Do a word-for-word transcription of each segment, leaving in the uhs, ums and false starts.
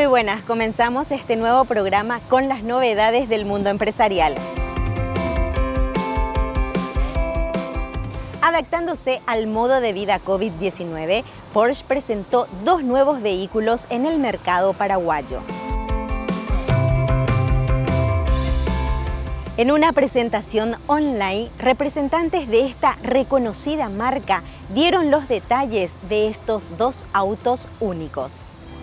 Muy buenas, comenzamos este nuevo programa con las novedades del mundo empresarial. Adaptándose al modo de vida COVID diecinueve, Porsche presentó dos nuevos vehículos en el mercado paraguayo. En una presentación online, representantes de esta reconocida marca dieron los detalles de estos dos autos únicos.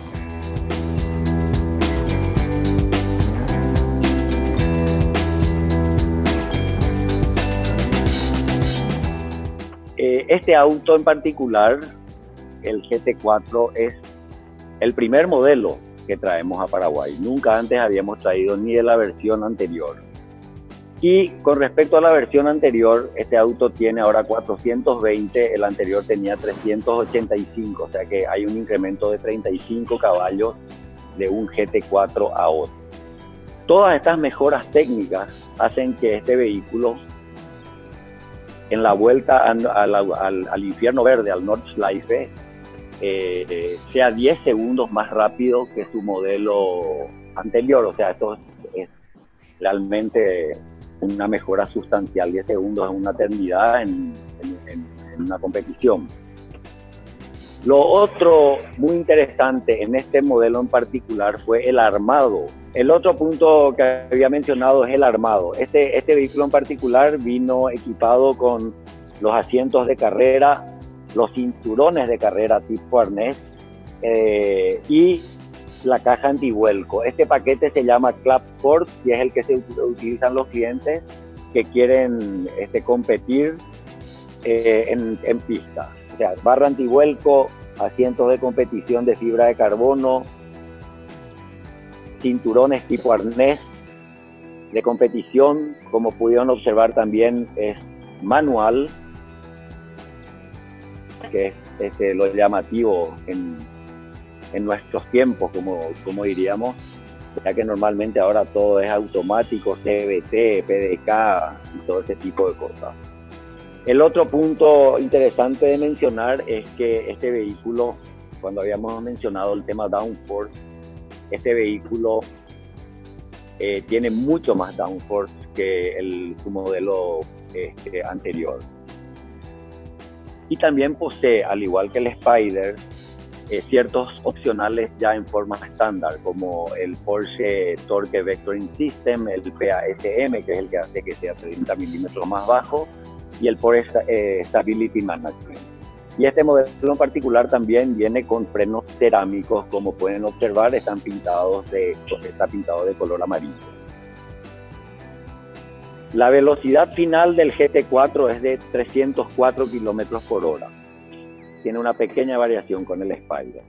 Este auto en particular, el G T cuatro, es el primer modelo que traemos a Paraguay. Nunca antes habíamos traído ni de la versión anterior. Y con respecto a la versión anterior, este auto tiene ahora cuatrocientos veinte, el anterior tenía trescientos ochenta y cinco, o sea que hay un incremento de treinta y cinco caballos de un G T cuatro a otro. Todas estas mejoras técnicas hacen que este vehículo, en la vuelta al, al, al, al infierno verde, al Nordschleife, eh, sea diez segundos más rápido que su modelo anterior. O sea, esto es, es realmente una mejora sustancial. diez segundos es una eternidad en, en, en una competición. Lo otro muy interesante en este modelo en particular fue el armado. El otro punto que había mencionado es el armado. Este, este vehículo en particular vino equipado con los asientos de carrera, los cinturones de carrera tipo arnés eh, y la caja antivuelco. Este paquete se llama Club Sport y es el que se utilizan los clientes que quieren este, competir eh, en, en pista. O sea, barra antivuelco, asientos de competición de fibra de carbono, cinturones tipo arnés de competición, como pudieron observar también es manual, que es este, lo llamativo en, en nuestros tiempos, como, como diríamos, ya que normalmente ahora todo es automático, C V T, P D K y todo ese tipo de cosas. El otro punto interesante de mencionar es que este vehículo, cuando habíamos mencionado el tema downforce, este vehículo eh, tiene mucho más downforce que el, su modelo este, anterior. Y también posee, al igual que el Spider, eh, ciertos opcionales ya en forma estándar, como el Porsche Torque Vectoring System, el P A S M, que es el que hace que sea treinta milímetros más bajo, y el Porsche eh, Stability Management. Y este modelo en particular también viene con frenos cerámicos, como pueden observar, están pintados de, está pintado de color amarillo. La velocidad final del G T cuatro es de trescientos cuatro kilómetros por hora. Tiene una pequeña variación con el Spider.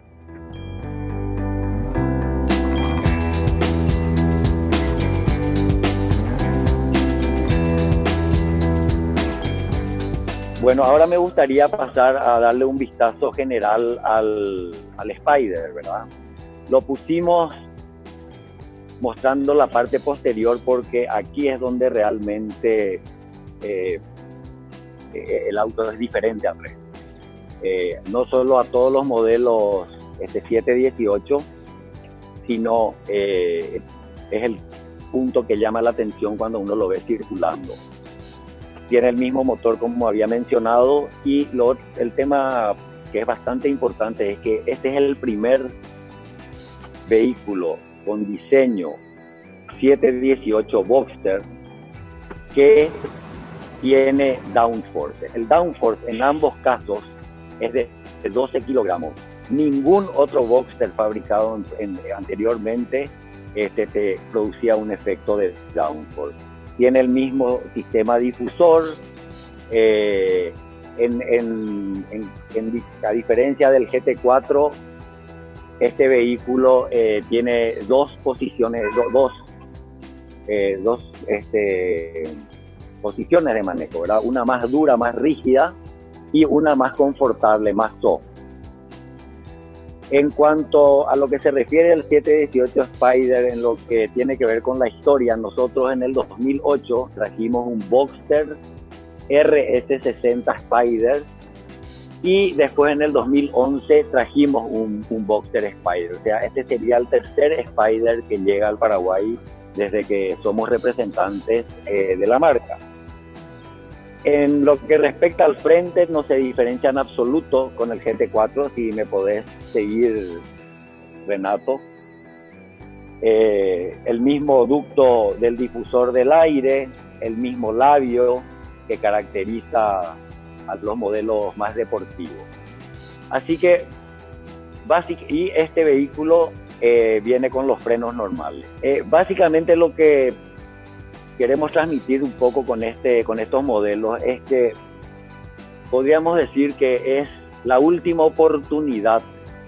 Bueno, ahora me gustaría pasar a darle un vistazo general al, al Spider, ¿verdad? Lo pusimos mostrando la parte posterior porque aquí es donde realmente eh, eh, el auto es diferente al resto. Eh, no solo a todos los modelos este siete dieciocho, sino eh, es el punto que llama la atención cuando uno lo ve circulando. Tiene el mismo motor como había mencionado y lo, el tema que es bastante importante es que este es el primer vehículo con diseño siete dieciocho Boxster que tiene downforce. El downforce en ambos casos es de doce kilogramos. Ningún otro Boxster fabricado en, en, anteriormente este, te producía un efecto de downforce. Tiene el mismo sistema difusor, eh, en, en, en, en, a diferencia del G T cuatro, este vehículo eh, tiene dos posiciones, do, dos, eh, dos este, posiciones de manejo, ¿verdad? Una más dura, más rígida y una más confortable, más soft. En cuanto a lo que se refiere al siete dieciocho Spider, en lo que tiene que ver con la historia, nosotros en el dos mil ocho trajimos un Boxster R S sesenta Spider Y después en el dos mil once trajimos un, un Boxster Spider. O sea, este sería el tercer Spider que llega al Paraguay desde que somos representantes eh, de la marca. En lo que respecta al frente, no se diferencia en absoluto con el G T cuatro, si me podés seguir, Renato. Eh, el mismo ducto del difusor del aire, el mismo labio que caracteriza a los modelos más deportivos. Así que, básicamente, y este vehículo eh, viene con los frenos normales. Eh, básicamente lo que queremos transmitir un poco con, este, con estos modelos es que podríamos decir que es la última oportunidad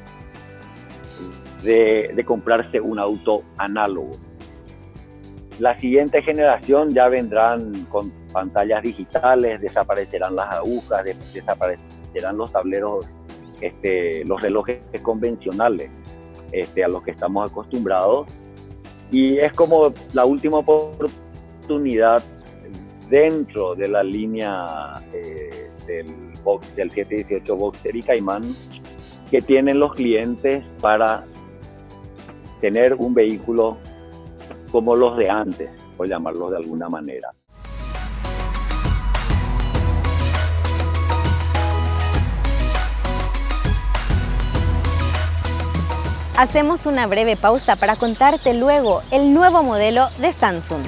de, de comprarse un auto análogo. La siguiente generación ya vendrán con pantallas digitales, desaparecerán las agujas, desaparecerán los tableros, este, los relojes convencionales este, a los que estamos acostumbrados. Y es como la última oportunidad dentro de la línea eh, del, box, del siete dieciocho Boxster y Cayman que tienen los clientes para tener un vehículo como los de antes, por llamarlos de alguna manera. Hacemos una breve pausa para contarte luego el nuevo modelo de Samsung.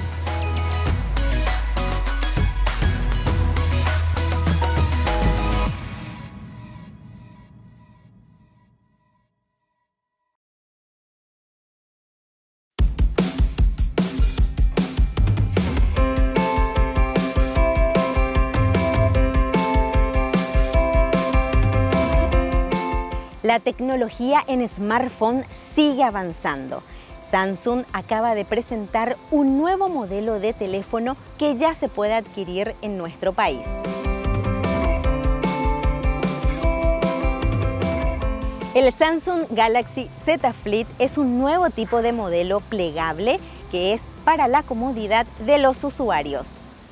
La tecnología en smartphone sigue avanzando. Samsung acaba de presentar un nuevo modelo de teléfono que ya se puede adquirir en nuestro país. El Samsung Galaxy Z Flip es un nuevo tipo de modelo plegable que es para la comodidad de los usuarios.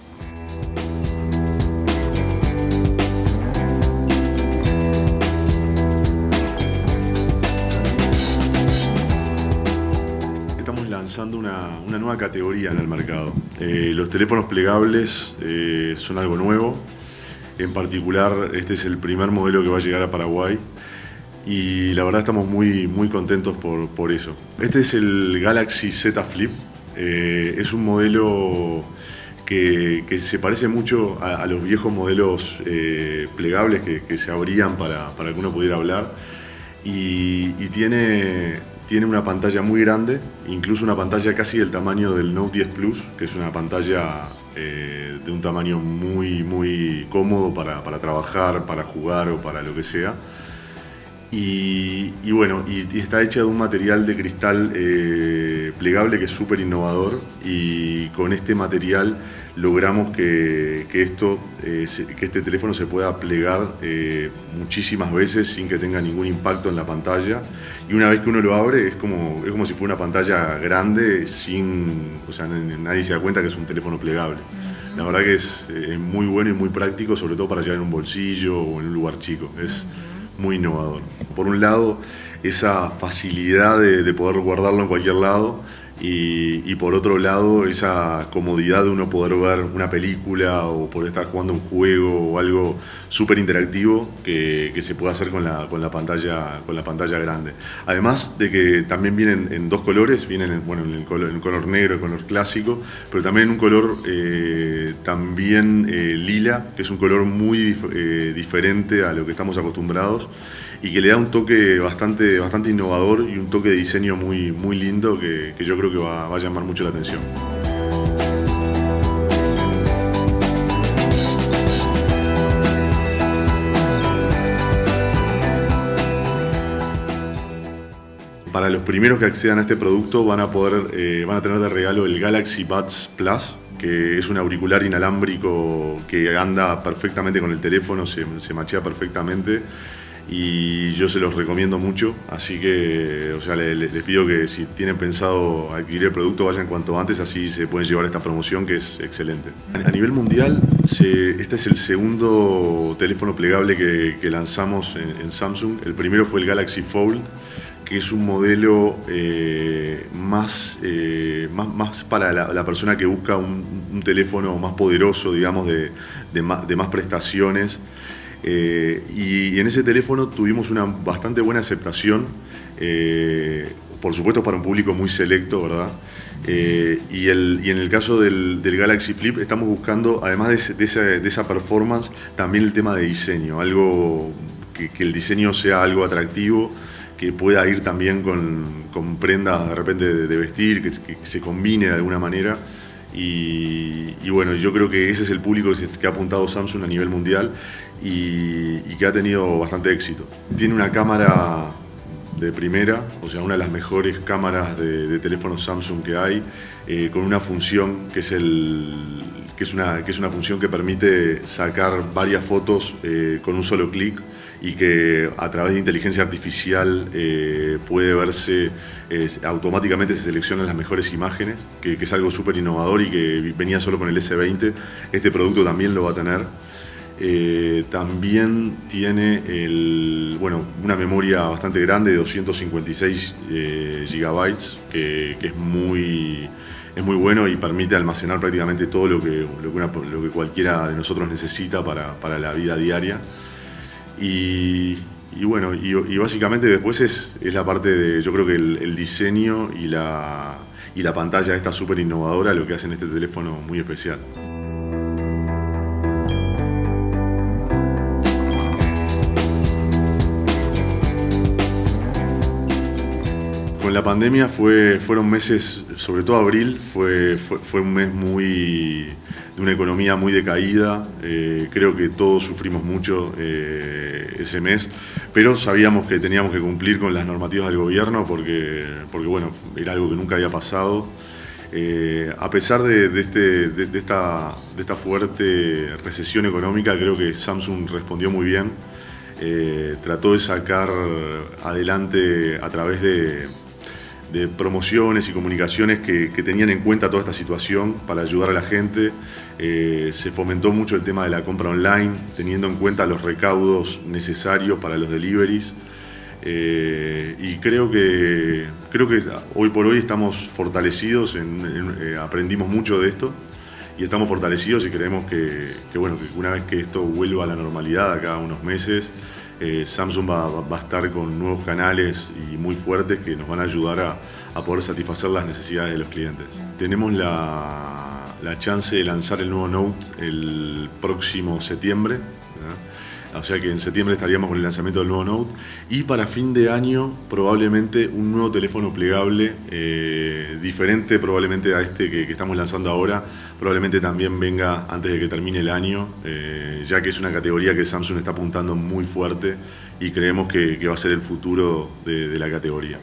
Lanzando una, una nueva categoría en el mercado. Eh, los teléfonos plegables eh, son algo nuevo. En particular, este es el primer modelo que va a llegar a Paraguay y la verdad estamos muy, muy contentos por, por eso. Este es el Galaxy Z Flip. Eh, es un modelo que, que se parece mucho a, a los viejos modelos eh, plegables que, que se abrían para, para que uno pudiera hablar y, y tiene... Tiene una pantalla muy grande, incluso una pantalla casi del tamaño del Note diez Plus, que es una pantalla eh, de un tamaño muy, muy cómodo para, para trabajar, para jugar o para lo que sea. Y, y bueno, y, y está hecha de un material de cristal eh, plegable que es súper innovador y con este material logramos que, que, esto, eh, se, que este teléfono se pueda plegar eh, muchísimas veces sin que tenga ningún impacto en la pantalla y una vez que uno lo abre es como, es como si fuera una pantalla grande sin, o sea, nadie se da cuenta que es un teléfono plegable. La verdad que es eh, muy bueno y muy práctico, sobre todo para llevar en un bolsillo o en un lugar chico, es muy innovador. Por un lado, esa facilidad de, de poder guardarlo en cualquier lado y, y por otro lado, esa comodidad de uno poder ver una película o poder estar jugando un juego o algo súper interactivo que, que se puede hacer con la, con, la pantalla, con la pantalla grande. Además de que también vienen en dos colores, vienen en, bueno, en, el color, en el color negro, el color clásico, pero también en un color eh, también eh, lila, que es un color muy dif eh, diferente a lo que estamos acostumbrados y que le da un toque bastante, bastante innovador y un toque de diseño muy, muy lindo que, que yo creo que va, va a llamar mucho la atención. Para los primeros que accedan a este producto van a, poder, eh, van a tener de regalo el Galaxy Buds Plus, que es un auricular inalámbrico que anda perfectamente con el teléfono, se, se machea perfectamente y yo se los recomiendo mucho, así que o sea, les, les pido que si tienen pensado adquirir el producto vayan cuanto antes, así se pueden llevar esta promoción que es excelente. A nivel mundial, se, este es el segundo teléfono plegable que, que lanzamos en, en Samsung. El primero fue el Galaxy Fold, que es un modelo eh, más, eh, más, más para la, la persona que busca un, un teléfono más poderoso, digamos, de, de, más, de más prestaciones. Eh, y, y en ese teléfono tuvimos una bastante buena aceptación, eh, por supuesto para un público muy selecto, ¿verdad? Eh, y, el, y en el caso del, del Galaxy Flip estamos buscando, además de, ese, de, esa, de esa performance, también el tema de diseño, algo que, que el diseño sea algo atractivo, que pueda ir también con, con prendas de repente de, de vestir, que, que se combine de alguna manera. Y, y bueno, yo creo que ese es el público que, se, que ha apuntado Samsung a nivel mundial y, y que ha tenido bastante éxito. Tiene una cámara de primera, o sea, una de las mejores cámaras de, de teléfonos Samsung que hay, eh, con una función que es, el, que, es una, que es una función que permite sacar varias fotos eh, con un solo clic, y que a través de inteligencia artificial eh, puede verse, eh, automáticamente se seleccionan las mejores imágenes, que, que es algo súper innovador y que venía solo con el ese veinte. Este producto también lo va a tener. Eh, también tiene el, bueno, una memoria bastante grande de doscientos cincuenta y seis eh, gigabytes, que, que es muy... es muy bueno y permite almacenar prácticamente todo lo que, lo que, una, lo que cualquiera de nosotros necesita para, para la vida diaria. Y, y bueno, y, y básicamente después es, es la parte de, yo creo que el, el diseño y la, y la pantalla esta súper innovadora lo que hacen este teléfono muy especial. Con la pandemia fue, fueron meses, sobre todo abril, fue, fue, fue un mes muy, de una economía muy decaída. Eh, creo que todos sufrimos mucho eh, ese mes, pero sabíamos que teníamos que cumplir con las normativas del gobierno porque, porque bueno, era algo que nunca había pasado. Eh, a pesar de, de, este, de, de, esta, de esta fuerte recesión económica, creo que Samsung respondió muy bien. Eh, trató de sacar adelante a través de... de promociones y comunicaciones que, que tenían en cuenta toda esta situación para ayudar a la gente. Eh, se fomentó mucho el tema de la compra online, teniendo en cuenta los recaudos necesarios para los deliveries. Eh, y creo que, creo que hoy por hoy estamos fortalecidos, en, en, eh, aprendimos mucho de esto y estamos fortalecidos y creemos que, que, bueno, que una vez que esto vuelva a la normalidad, acá unos meses, Eh, Samsung va, va a estar con nuevos canales y muy fuertes que nos van a ayudar a, a poder satisfacer las necesidades de los clientes. Tenemos la, la chance de lanzar el nuevo Note el próximo septiembre, ¿verdad? O sea que en septiembre estaríamos con el lanzamiento del nuevo Note y para fin de año probablemente un nuevo teléfono plegable, eh, diferente probablemente a este que, que estamos lanzando ahora, probablemente también venga antes de que termine el año, eh, ya que es una categoría que Samsung está apuntando muy fuerte y creemos que, que va a ser el futuro de, de la categoría.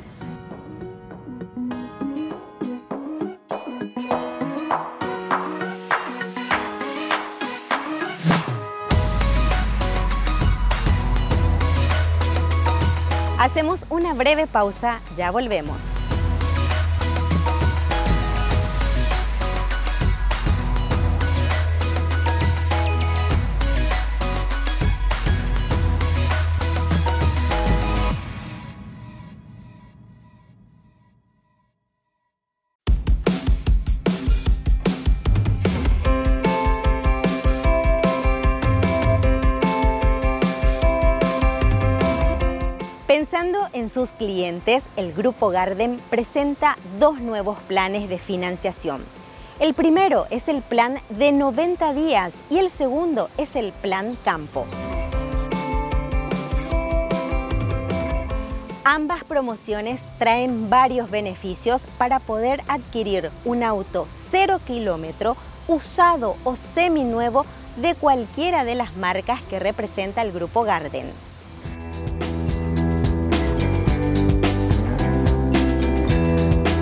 Hacemos una breve pausa, ya volvemos. Pensando en sus clientes, el Grupo Garden presenta dos nuevos planes de financiación. El primero es el plan de noventa días y el segundo es el plan Campo. Ambas promociones traen varios beneficios para poder adquirir un auto cero kilómetro, usado o seminuevo de cualquiera de las marcas que representa el Grupo Garden.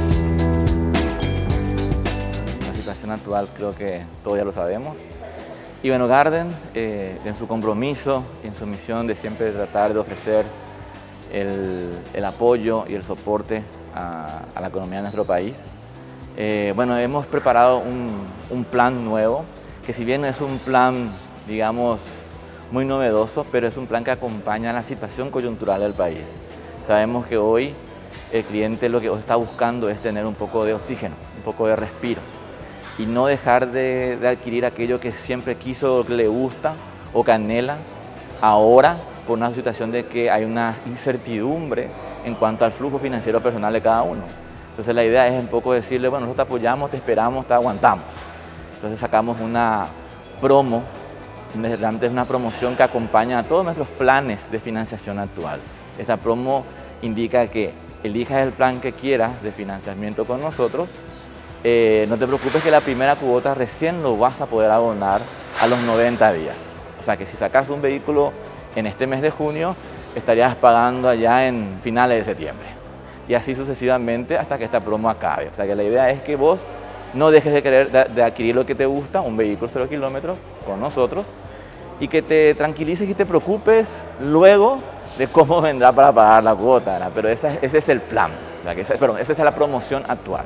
Actual creo que todos ya lo sabemos. Y bueno, Garden, eh, en su compromiso y en su misión de siempre tratar de ofrecer el, el apoyo y el soporte a, a la economía de nuestro país, eh, bueno, hemos preparado un, un plan nuevo, que si bien es un plan, digamos, muy novedoso, pero es un plan que acompaña la situación coyuntural del país. Sabemos que hoy el cliente lo que está buscando es tener un poco de oxígeno, un poco de respiro, y no dejar de, de adquirir aquello que siempre quiso, que le gusta o que anhela, ahora por una situación de que hay una incertidumbre en cuanto al flujo financiero personal de cada uno. Entonces la idea es un poco decirle, bueno, nosotros te apoyamos, te esperamos, te aguantamos. Entonces sacamos una promo, realmente es una promoción que acompaña a todos nuestros planes de financiación actual. Esta promo indica que elijas el plan que quieras de financiamiento con nosotros. Eh, no te preocupes que la primera cuota recién lo vas a poder abonar a los noventa días. O sea que si sacas un vehículo en este mes de junio, estarías pagando allá en finales de septiembre. Y así sucesivamente hasta que esta promo acabe. O sea que la idea es que vos no dejes de querer de, de adquirir lo que te gusta, un vehículo cero kilómetros con nosotros, y que te tranquilices y te preocupes luego de cómo vendrá para pagar la cuota, ¿verdad? Pero esa, ese es el plan, o sea que esa, perdón, esa es la promoción actual.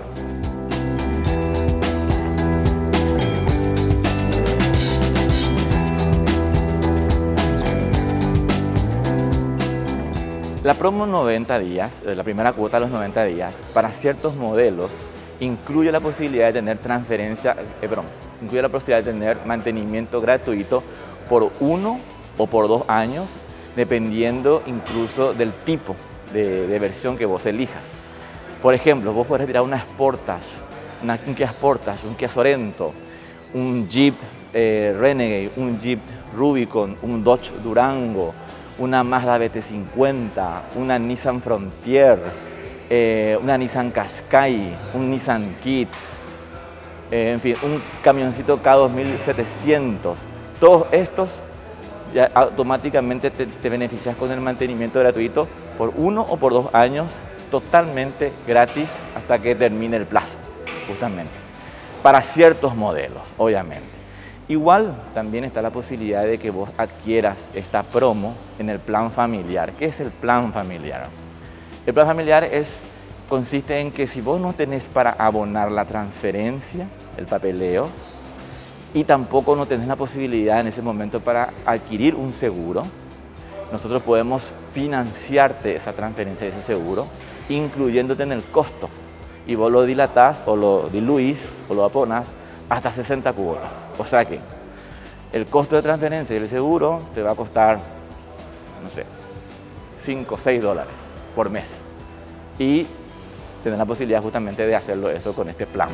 La promo noventa días, la primera cuota de los noventa días, para ciertos modelos, incluye la posibilidad de tener transferencia, eh, perdón, incluye la posibilidad de tener mantenimiento gratuito por uno o por dos años, dependiendo incluso del tipo de, de versión que vos elijas. Por ejemplo, vos podés retirar una Sportage, una, un Kia Sportage, un Kia Sorento, un Jeep eh, Renegade, un Jeep Rubicon, un Dodge Durango, una Mazda B T cincuenta, una Nissan Frontier, eh, una Nissan Qashqai, un Nissan Kicks, eh, en fin, un camioncito K dos mil setecientos. Todos estos ya automáticamente te, te beneficias con el mantenimiento gratuito por uno o por dos años, totalmente gratis hasta que termine el plazo, justamente. Para ciertos modelos, obviamente. Igual también está la posibilidad de que vos adquieras esta promo en el plan familiar. ¿Qué es el plan familiar? El plan familiar es, consiste en que si vos no tenés para abonar la transferencia, el papeleo, y tampoco no tenés la posibilidad en ese momento para adquirir un seguro, nosotros podemos financiarte esa transferencia de ese seguro, incluyéndote en el costo. Y vos lo dilatás o lo diluís o lo aponás hasta sesenta cuotas. O sea que el costo de transferencia del seguro te va a costar, no sé, cinco o seis dólares por mes. Y tenés la posibilidad justamente de hacerlo eso con este plan.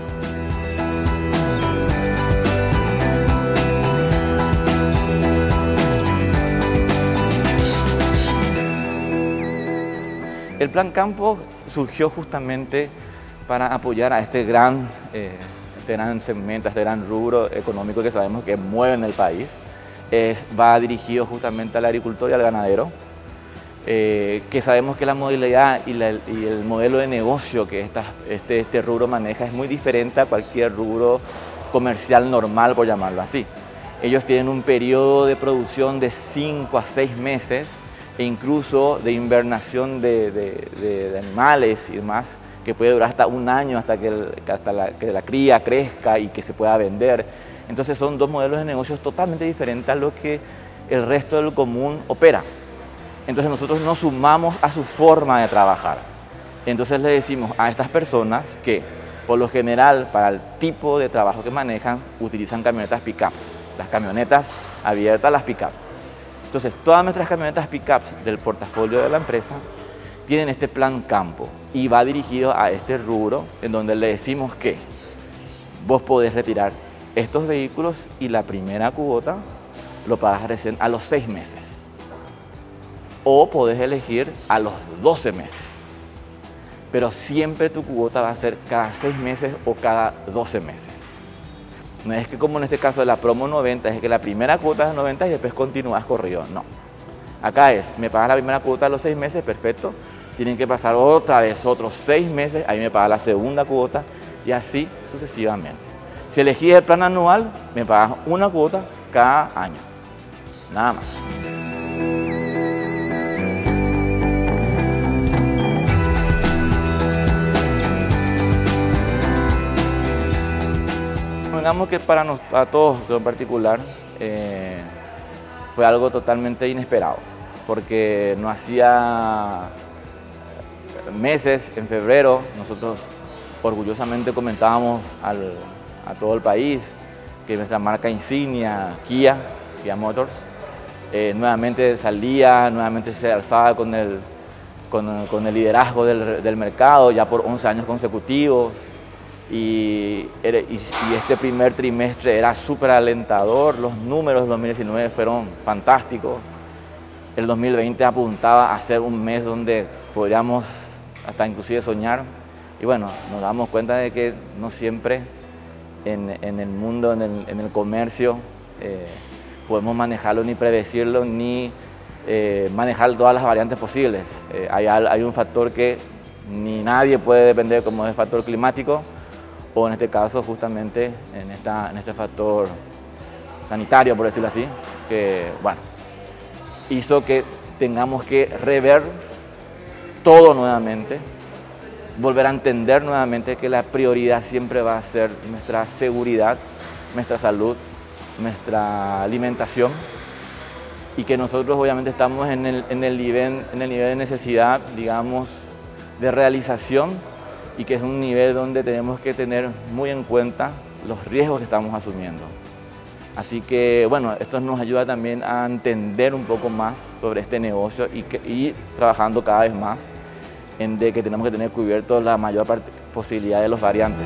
El Plan Campo surgió justamente para apoyar a este gran, eh, este gran segmento, a este gran rubro económico que sabemos que mueve en el país. Es, va dirigido justamente al agricultor y al ganadero, eh, que sabemos que la modalidad y, la, y el modelo de negocio que esta, este, este rubro maneja es muy diferente a cualquier rubro comercial normal, por llamarlo así. Ellos tienen un periodo de producción de cinco a seis meses e incluso de invernación de, de, de, de animales y demás, que puede durar hasta un año hasta, que, el, hasta la, que la cría crezca y que se pueda vender. Entonces son dos modelos de negocios totalmente diferentes a lo que el resto del común opera. Entonces nosotros nos sumamos a su forma de trabajar. Entonces le decimos a estas personas que por lo general para el tipo de trabajo que manejan utilizan camionetas pickups, las camionetas abiertas, las pickups. Entonces todas nuestras camionetas pickups del portafolio de la empresa tienen este plan campo y va dirigido a este rubro en donde le decimos que vos podés retirar estos vehículos y la primera cuota lo pagas recién a los seis meses. O podés elegir a los doce meses. Pero siempre tu cuota va a ser cada seis meses o cada doce meses. No es que como en este caso de la promo noventa, es que la primera cuota es noventa y después continúas corrido. No. Acá es, me pagas la primera cuota a los seis meses, perfecto. Tienen que pasar otra vez otros seis meses, ahí me pagas la segunda cuota y así sucesivamente. Si elegís el plan anual, me pagas una cuota cada año, nada más. Digamos que para, nos, para todos en particular eh, fue algo totalmente inesperado, porque no hacía meses, en febrero, nosotros orgullosamente comentábamos al, a todo el país que nuestra marca insignia, Kia, Kia Motors, eh, nuevamente salía, nuevamente se alzaba con el, con, con el liderazgo del, del mercado ya por once años consecutivos. Y, y, y este primer trimestre era súper alentador, los números del dos mil diecinueve fueron fantásticos. El dos mil veinte apuntaba a ser un mes donde podríamos hasta inclusive soñar. Y bueno, nos damos cuenta de que no siempre en, en el mundo, en el, en el comercio, eh, podemos manejarlo ni predecirlo, ni eh, manejar todas las variantes posibles. Eh, hay, hay un factor que ni nadie puede depender, como es el factor climático, o en este caso justamente en, esta, en este factor sanitario, por decirlo así, que bueno, hizo que tengamos que rever todo nuevamente, volver a entender nuevamente que la prioridad siempre va a ser nuestra seguridad, nuestra salud, nuestra alimentación, y que nosotros obviamente estamos en el, en el, nivel, en el nivel de necesidad, digamos, de realización, y que es un nivel donde tenemos que tener muy en cuenta los riesgos que estamos asumiendo. Así que, bueno, esto nos ayuda también a entender un poco más sobre este negocio y, que, y trabajando cada vez más en de que tenemos que tener cubierto la mayor parte, posibilidad de los variantes.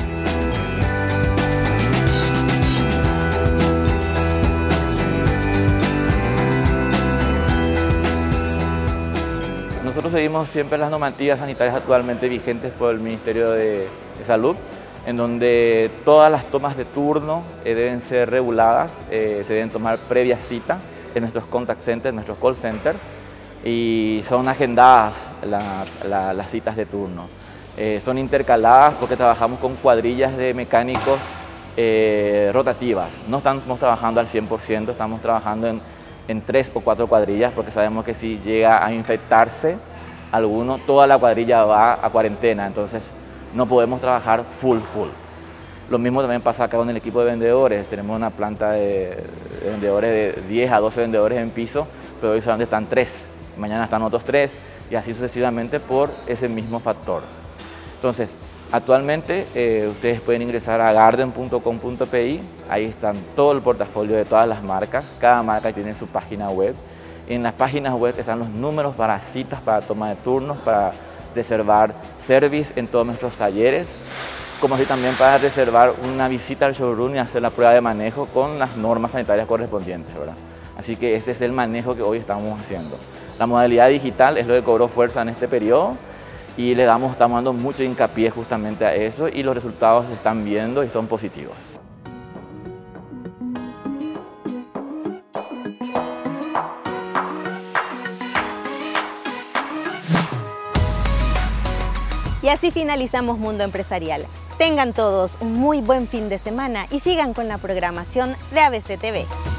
Nosotros seguimos siempre las normativas sanitarias actualmente vigentes por el Ministerio de, de Salud, en donde todas las tomas de turno eh, deben ser reguladas, eh, se deben tomar previa cita en nuestros contact centers, en nuestros call centers, y son agendadas las, la, las citas de turno. Eh, son intercaladas porque trabajamos con cuadrillas de mecánicos eh, rotativas. No estamos trabajando al cien por ciento, estamos trabajando en en tres o cuatro cuadrillas, porque sabemos que si llega a infectarse alguno, toda la cuadrilla va a cuarentena, entonces no podemos trabajar full, full. Lo mismo también pasa acá con el equipo de vendedores, tenemos una planta de, de vendedores de diez a doce vendedores en piso, pero hoy solamente están tres, mañana están otros tres, y así sucesivamente por ese mismo factor. Entonces, actualmente eh, ustedes pueden ingresar a garden punto com punto pi, ahí están todo el portafolio de todas las marcas, cada marca tiene su página web. En las páginas web están los números para citas, para toma de turnos, para reservar service en todos nuestros talleres, como así también para reservar una visita al showroom y hacer la prueba de manejo con las normas sanitarias correspondientes, ¿verdad? Así que ese es el manejo que hoy estamos haciendo. La modalidad digital es lo que cobró fuerza en este periodo, y le damos, estamos dando mucho hincapié justamente a eso, y los resultados se están viendo y son positivos. Y así finalizamos Mundo Empresarial. Tengan todos un muy buen fin de semana y sigan con la programación de A B C T V.